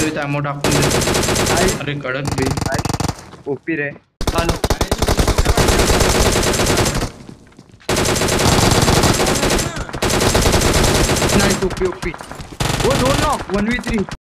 इथं अॅमो टाकून देतो. अरे कडक बे. ओपी रे. हॅलो नाही ओपी ओपी. वो 2 नॉक 1v3.